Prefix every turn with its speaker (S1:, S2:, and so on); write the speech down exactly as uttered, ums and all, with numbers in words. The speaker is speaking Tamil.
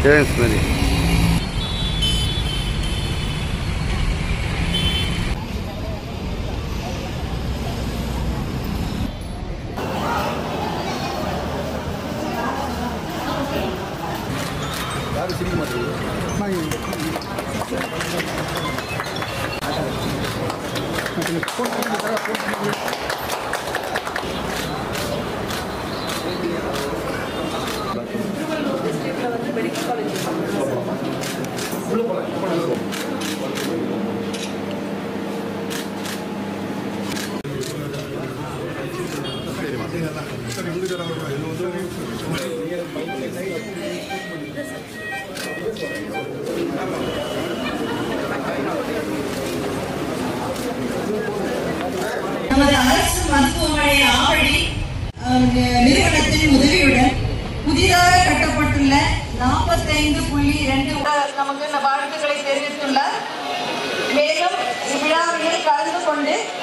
S1: James Mary.
S2: நமது அரசு மருத்துவமனை ஆவடி நிறுவனத்தின் உதவியுடன் புதிதாக கட்டப்பட்டுள்ள நாற்பத்தைந்து புள்ளி இரண்டு நமக்கு வாழ்த்துக்களை தெரிவித்துள்ளார். மேலும் இவ்விழாவில் கலந்து கொண்டு